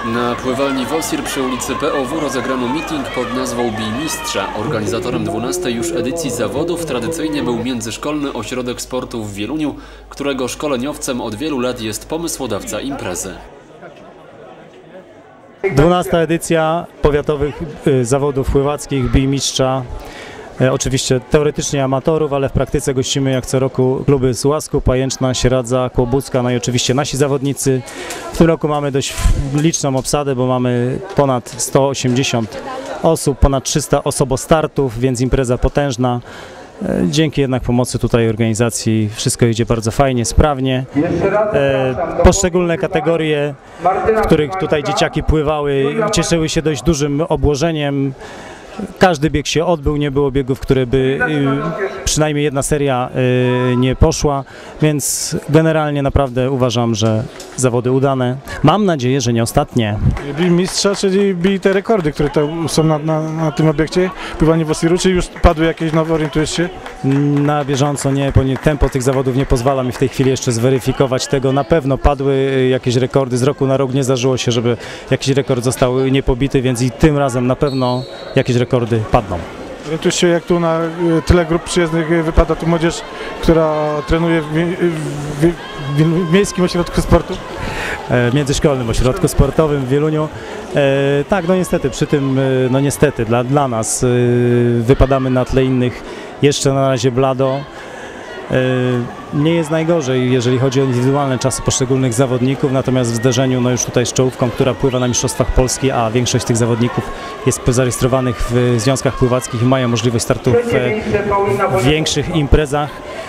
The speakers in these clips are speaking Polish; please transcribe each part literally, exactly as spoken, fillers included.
Na pływalni Wosir przy ulicy P O W rozegrano meeting pod nazwą Bij Mistrza. Organizatorem dwunastej już edycji zawodów tradycyjnie był Międzyszkolny Ośrodek Sportu w Wieluniu, którego szkoleniowcem od wielu lat jest pomysłodawca imprezy. dwunasta edycja powiatowych zawodów pływackich Bij Mistrza. Oczywiście teoretycznie amatorów, ale w praktyce gościmy jak co roku kluby z Łasku, Pajęczna, Sieradza, Kłobucka, no i oczywiście nasi zawodnicy. W tym roku mamy dość liczną obsadę, bo mamy ponad sto osiemdziesiąt osób, ponad trzysta osobostartów, więc impreza potężna. Dzięki jednak pomocy tutaj organizacji wszystko idzie bardzo fajnie, sprawnie. Poszczególne kategorie, w których tutaj dzieciaki pływały, cieszyły się dość dużym obłożeniem. Każdy bieg się odbył, nie było biegów, które by przynajmniej jedna seria nie poszła, więc generalnie naprawdę uważam, że zawody udane. Mam nadzieję, że nie ostatnie. Bij Mistrza, czyli bij te rekordy, które są na, na, na tym obiekcie, pływanie w Wosiru, czy już padły jakieś nowe, orientujesz się? Na bieżąco nie, ponieważ tempo tych zawodów nie pozwala mi w tej chwili jeszcze zweryfikować tego. Na pewno padły jakieś rekordy, z roku na rok nie zdarzyło się, żeby jakiś rekord został niepobity, więc i tym razem na pewno jakieś rekordy padną. Orientujesz się, jak tu na tyle grup przyjezdnych wypada tu młodzież, która trenuje w, w, w, w Miejskim Ośrodku Sportu? W Międzyszkolnym Ośrodku Sportowym w Wieluniu. E, tak, no niestety, przy tym, no niestety dla, dla nas e, wypadamy na tle innych jeszcze na razie blado. Nie jest najgorzej, jeżeli chodzi o indywidualne czasy poszczególnych zawodników, natomiast w zderzeniu no już tutaj z czołówką, która pływa na Mistrzostwach Polski, a większość tych zawodników jest zarejestrowanych w związkach pływackich i mają możliwość startu w większych imprezach.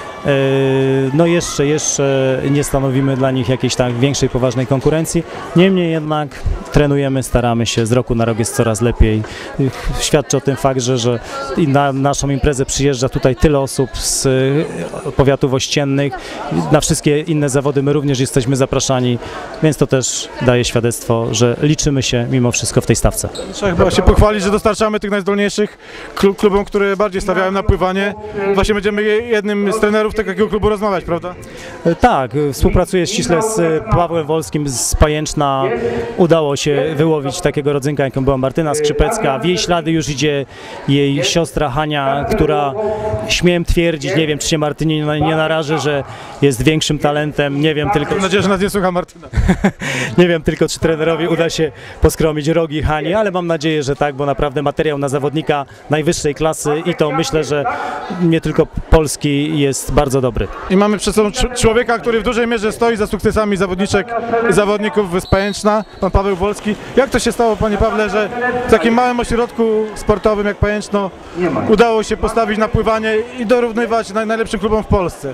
No jeszcze, jeszcze nie stanowimy dla nich jakiejś tak większej, poważnej konkurencji. Niemniej jednak trenujemy, staramy się, z roku na rok jest coraz lepiej. Świadczy o tym fakt, że, że na naszą imprezę przyjeżdża tutaj tyle osób z powiatów ościennych. Na wszystkie inne zawody my również jesteśmy zapraszani, więc to też daje świadectwo, że liczymy się mimo wszystko w tej stawce. Trzeba chyba się pochwalić, że dostarczamy tych najzdolniejszych klubom, które bardziej stawiają na pływanie. Właśnie będziemy jednym z trenerów takiego klubu rozmawiać, prawda? Tak, współpracuję ściśle z Pawłem Wolskim z Pajęczna. Udało się wyłowić takiego rodzynka, jaką była Martyna Skrzypecka. W jej ślady już idzie jej siostra Hania, która, śmiem twierdzić, nie wiem, czy się Martynie nie naraży, że jest większym talentem, nie wiem tylko... Mam nadzieję, że nas nie słucha Martyna. Nie wiem tylko, czy trenerowi uda się poskromić rogi Hani, ale mam nadzieję, że tak, bo naprawdę materiał na zawodnika najwyższej klasy i to myślę, że nie tylko polski jest bardzo dobry. I mamy przed sobą człowieka, który w dużej mierze stoi za sukcesami zawodniczek i zawodników z Pajęczna, pan Paweł Wolski. Jak to się stało, panie Pawle, że w takim małym ośrodku sportowym jak Pajęczno udało się postawić na pływanie i dorównywać naj, najlepszym klubom w Polsce?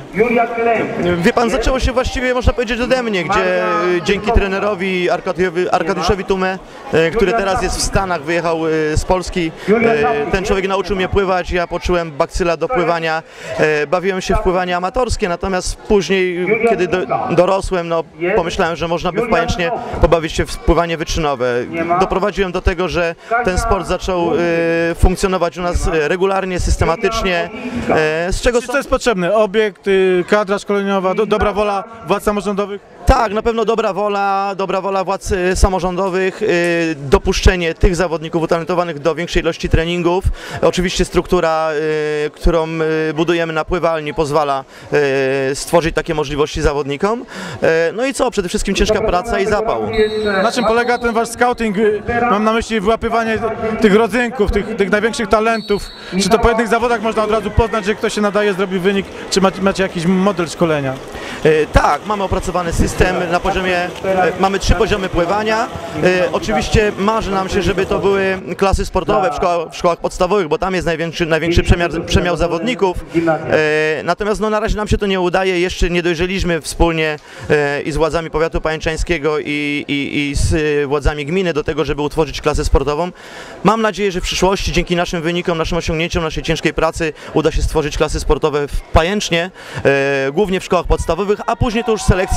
Wie pan, zaczęło się właściwie, można powiedzieć, ode mnie, gdzie dzięki trenerowi Arkadiuszowi Tumę, który teraz jest w Stanach, wyjechał z Polski, ten człowiek nauczył mnie pływać, ja poczułem bakcyla do pływania, bawiłem się w pływanie amatorskie, natomiast później, kiedy do, dorosłem, no, pomyślałem, że można by w Pajęcznie pobawić się w pływanie wyczynowe. Doprowadziłem do tego, że ten sport zaczął y, funkcjonować u nas regularnie, systematycznie, y, z czego... Co jest potrzebne? Obiekt, y, kadra szkoleniowa, do, dobra wola władz samorządowych? Tak, na pewno dobra wola, dobra wola władz samorządowych, y, dopuszczenie tych zawodników utalentowanych do większej ilości treningów. Oczywiście struktura, y, którą y, budujemy na pływalni, pozwala y, stworzyć takie możliwości zawodnikom. Y, no i co? Przede wszystkim ciężka praca i zapał. Na czym polega ten wasz scouting? Mam na myśli wyłapywanie tych rodzynków, tych, tych największych talentów. Czy to po jednych zawodach można od razu poznać, że ktoś się nadaje, zrobi wynik, czy macie, macie jakiś model szkolenia? Y, tak, mamy opracowany system. Na poziomie, mamy trzy poziomy pływania. E, oczywiście marzy nam się, żeby to były klasy sportowe w szkołach, w szkołach podstawowych, bo tam jest największy, największy przemiar, przemiał zawodników. E, natomiast no, na razie nam się to nie udaje, jeszcze nie dojrzeliśmy wspólnie e, i z władzami powiatu pajęczańskiego i, i, i z władzami gminy do tego, żeby utworzyć klasę sportową. Mam nadzieję, że w przyszłości dzięki naszym wynikom, naszym osiągnięciom, naszej ciężkiej pracy uda się stworzyć klasy sportowe w Pajęcznie, e, głównie w szkołach podstawowych, a później to już selekcja na etapie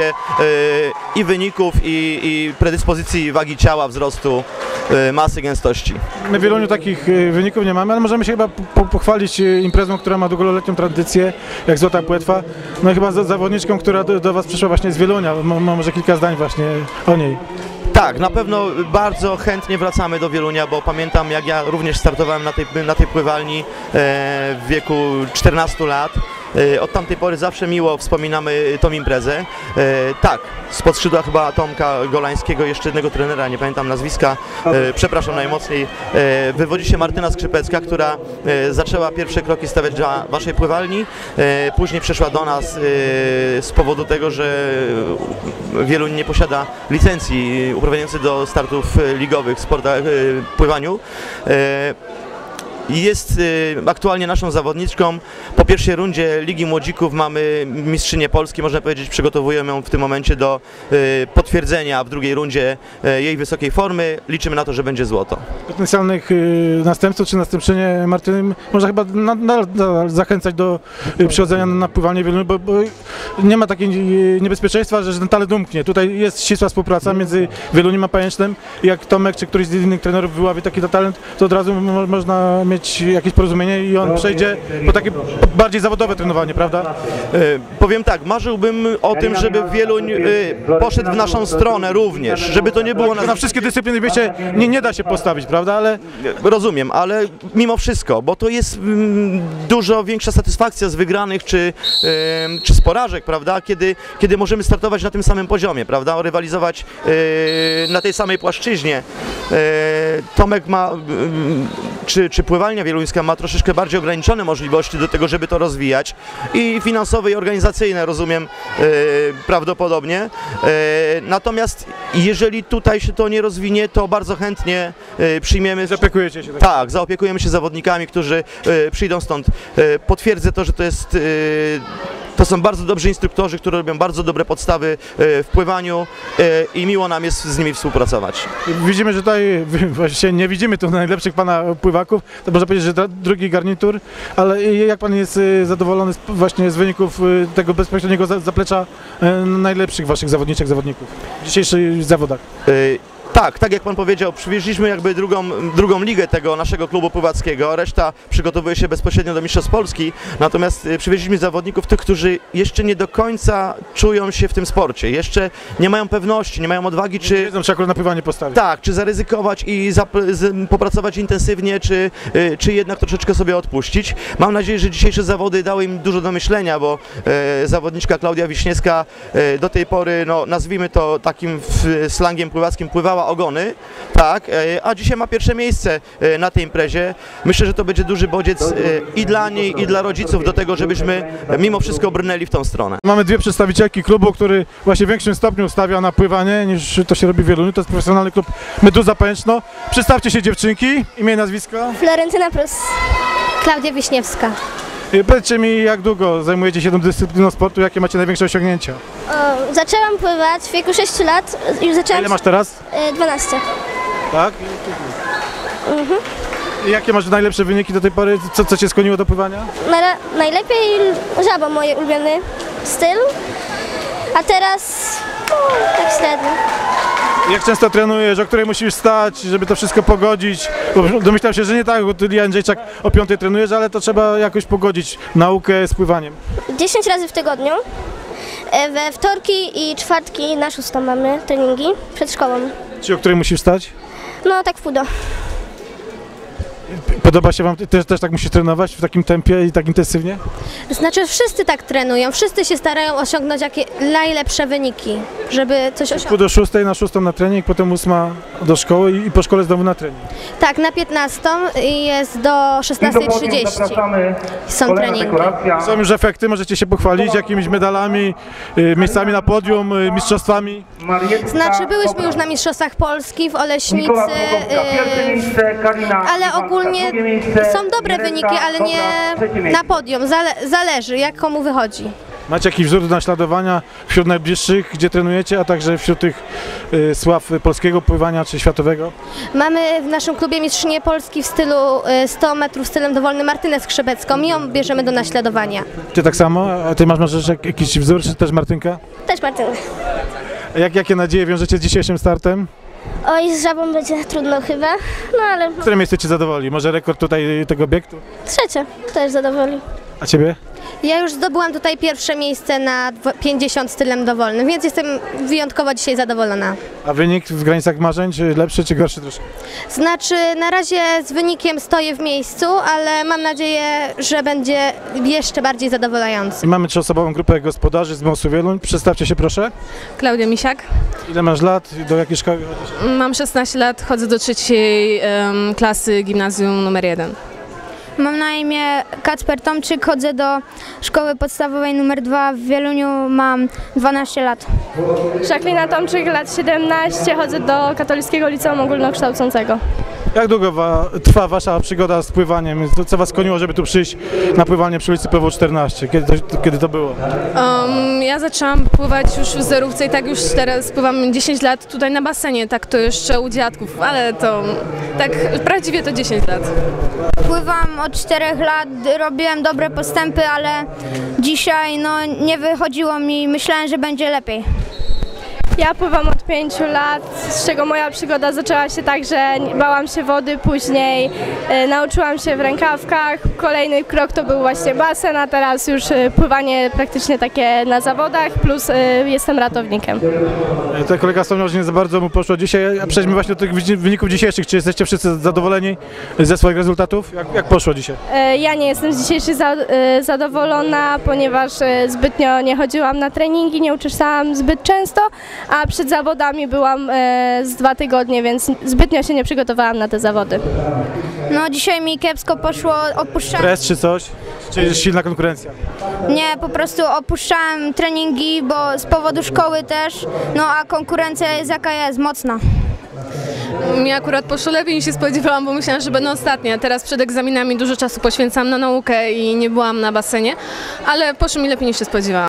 sobie i wyników, i, i predyspozycji wagi ciała, wzrostu, masy, gęstości. My w Wieluniu takich wyników nie mamy, ale możemy się chyba po pochwalić imprezą, która ma długoletnią tradycję, jak Złota Płetwa. No i chyba z zawodniczką, która do, do Was przyszła właśnie z Wielunia. M może kilka zdań właśnie o niej. Tak, na pewno bardzo chętnie wracamy do Wielunia, bo pamiętam, jak ja również startowałem na tej, na tej pływalni e, w wieku czternastu lat. E, od tamtej pory zawsze miło wspominamy tą imprezę. E, tak, spod skrzydła chyba Tomka Golańskiego, jeszcze jednego trenera, nie pamiętam nazwiska, e, przepraszam najmocniej, e, wywodzi się Martyna Skrzypecka, która e, zaczęła pierwsze kroki stawiać dla Waszej pływalni, e, później przeszła do nas e, z powodu tego, że Wieluń nie posiada licencji uprawniającej do startów ligowych w sportach, w pływaniu. Jest aktualnie naszą zawodniczką. Po pierwszej rundzie Ligi Młodzików mamy mistrzynię Polski, można powiedzieć, przygotowujemy ją w tym momencie do potwierdzenia w drugiej rundzie jej wysokiej formy. Liczymy na to, że będzie złoto. Potencjalnych następców czy następczynie Martyny można chyba nadal zachęcać do przychodzenia na pływanie w Wieluniu, bo, bo nie ma takiego niebezpieczeństwa, że ten talent umknie. Tutaj jest ścisła współpraca między Wieluniem a Pajęcznem. Jak Tomek czy któryś z innych trenerów wyławi taki talent, to od razu mo można mieć jakieś porozumienie i on przejdzie po takie bardziej zawodowe trenowanie, prawda? E, powiem tak, marzyłbym o tym, żeby Wieluń e, poszedł w naszą stronę również, żeby to nie było... Na, na wszystkie dyscypliny wiecie, nie, nie da się postawić, prawda? Ale... Rozumiem, ale mimo wszystko, bo to jest mm, dużo większa satysfakcja z wygranych czy, e, czy z porażek, prawda? Kiedy, kiedy możemy startować na tym samym poziomie, prawda? Rywalizować e, na tej samej płaszczyźnie. E, Tomek ma, e, czy, czy pływa Pływalnia wieluńska ma troszeczkę bardziej ograniczone możliwości do tego, żeby to rozwijać i finansowe i organizacyjne, rozumiem, e, prawdopodobnie. E, natomiast jeżeli tutaj się to nie rozwinie, to bardzo chętnie e, przyjmiemy... Zaopiekujecie się? Tak, tak, zaopiekujemy się zawodnikami, którzy e, przyjdą stąd. E, potwierdzę to, że to jest... E, To są bardzo dobrzy instruktorzy, którzy robią bardzo dobre podstawy w pływaniu i miło nam jest z nimi współpracować. Widzimy, że tutaj właśnie nie widzimy tu najlepszych pana pływaków, to można powiedzieć, że drugi garnitur, ale jak pan jest zadowolony z, właśnie z wyników tego bezpośredniego zaplecza najlepszych waszych zawodniczek, zawodników w dzisiejszych zawodach? Tak, tak jak pan powiedział, przywieźliśmy jakby drugą, drugą ligę tego naszego klubu pływackiego, reszta przygotowuje się bezpośrednio do Mistrzostw Polski, natomiast przywieźliśmy zawodników, tych, którzy jeszcze nie do końca czują się w tym sporcie, jeszcze nie mają pewności, nie mają odwagi, czy... Nie wiedzą, czy akurat na pływanie postawić. Tak, czy zaryzykować i z, popracować intensywnie, czy, czy jednak troszeczkę sobie odpuścić. Mam nadzieję, że dzisiejsze zawody dały im dużo do myślenia, bo e, zawodniczka Klaudia Wiśniewska e, do tej pory, no nazwijmy to takim w, slangiem pływackim, pływała ogony, tak, a dzisiaj ma pierwsze miejsce na tej imprezie. Myślę, że to będzie duży bodziec i dla niej, i dla rodziców do tego, żebyśmy mimo wszystko brnęli w tą stronę. Mamy dwie przedstawicielki klubu, który właśnie w większym stopniu stawia na pływanie niż to się robi w Wieluniu. To jest profesjonalny klub Meduza Pajęczno. Przedstawcie się dziewczynki, imię i nazwisko. Florentyna Prus. Klaudia Wiśniewska. Powiedzcie mi, jak długo zajmujecie się tą dyscypliną sportu, jakie macie największe osiągnięcia? O, zaczęłam pływać w wieku sześciu lat. Już zaczęłam... A ile masz teraz? dwanaście. Tak? Mhm. I jakie masz najlepsze wyniki do tej pory? Co, co cię skłoniło do pływania? Na, najlepiej żaba, moje ulubiony styl. A teraz no, tak średnio. Jak często trenujesz, o której musisz stać, żeby to wszystko pogodzić? Bo domyślam się, że nie tak, bo ty, Andrzejczak, o piątej trenujesz, ale to trzeba jakoś pogodzić naukę z pływaniem. dziesięć razy w tygodniu. We wtorki i czwartki na szóstą mamy treningi przed szkołą. Czy o której musisz stać? No tak w pół do. Podoba się wam, też, też tak musisz trenować w takim tempie i tak intensywnie? Znaczy wszyscy tak trenują, wszyscy się starają osiągnąć jakie najlepsze wyniki, żeby coś osiągnąć. Pół do szóstej, na szóstą na trening, potem ósma do szkoły i, i po szkole znowu na trening. Tak, na piętnastą jest do szesnastej trzydzieści są treningi. Są już efekty, możecie się pochwalić jakimiś medalami, y, miejscami na podium, y, mistrzostwami? Znaczy byłyśmy już na Mistrzostwach Polski w Oleśnicy, y, ale ogólnie są dobre wyniki, ale nie na podium, Zale zależy jak komu wychodzi. Macie jakiś wzór do naśladowania wśród najbliższych, gdzie trenujecie, a także wśród tych y, sław polskiego pływania czy światowego? Mamy w naszym klubie mistrzynię Polski w stylu y, sto metrów stylem dowolnym Martynę Skrzebecką i ją bierzemy do naśladowania. Ty tak samo? A ty masz może jak- jakiś wzór, czy też Martynka? Też Martyna. A Jak, jakie nadzieje wiążecie z dzisiejszym startem? Oj, z żabą będzie trudno chyba, no ale Które miejsce cię zadowoli? Może rekord tutaj tego obiektu? trzecie też zadowoli. A ciebie? Ja już zdobyłam tutaj pierwsze miejsce na dwa- pięćdziesiąt stylem dowolnym, więc jestem wyjątkowo dzisiaj zadowolona. A wynik w granicach marzeń, czy lepszy, czy gorszy troszkę? Znaczy, na razie z wynikiem stoję w miejscu, ale mam nadzieję, że będzie jeszcze bardziej zadowalający. I mamy trzyosobową grupę gospodarzy z Mostu Wieluń. Przedstawcie się proszę. Klaudia Misiak. Ile masz lat? Do jakiej szkoły chodzisz? Mam szesnaście lat, chodzę do trzeciej em, klasy gimnazjum numer jeden. Mam na imię Kacper Tomczyk, chodzę do szkoły podstawowej numer dwa w Wieluniu, mam dwanaście lat. Jacqueline Tomczyk, lat siedemnaście, chodzę do Katolickiego Liceum Ogólnokształcącego. Jak długo wa- trwa wasza przygoda z pływaniem? Co- Co was skłoniło, żeby tu przyjść na pływanie przy ulicy P W czternaście? Kiedy to, kiedy to było? Um, ja zaczęłam pływać już w zerówce i tak już teraz pływam dziesięć lat tutaj na basenie, tak to jeszcze u dziadków, ale to tak prawdziwie to dziesięć lat. Pływam od czterech lat, robiłem dobre postępy, ale dzisiaj no, nie wychodziło mi, myślałem, że będzie lepiej. Ja pływam od pięciu lat, z czego moja przygoda zaczęła się tak, że bałam się wody, później e, nauczyłam się w rękawkach. Kolejny krok to był właśnie basen, a teraz już e, pływanie praktycznie takie na zawodach, plus e, jestem ratownikiem. E, Ten kolega wspomniał, że nie za bardzo mu poszło dzisiaj, a przejdźmy właśnie do tych wi- wyników dzisiejszych. Czy jesteście wszyscy zadowoleni ze swoich rezultatów? Jak, jak poszło dzisiaj? E, Ja nie jestem z dzisiejszej za, e, zadowolona, ponieważ e, zbytnio nie chodziłam na treningi, nie uczestniczyłam zbyt często, a przed zawodami byłam e, z dwa tygodnie, więc zbytnio się nie przygotowałam na te zawody. No dzisiaj mi kiepsko poszło, opuszczałem, Stres czy coś? Czy jest silna konkurencja? nie, po prostu opuszczałem treningi, bo z powodu szkoły też, no a konkurencja jest jaka jest, mocna. Mi akurat poszło lepiej niż się spodziewałam, bo myślałam, że będę ostatnia. Teraz przed egzaminami dużo czasu poświęcam na naukę i nie byłam na basenie, ale poszło mi lepiej niż się spodziewałam.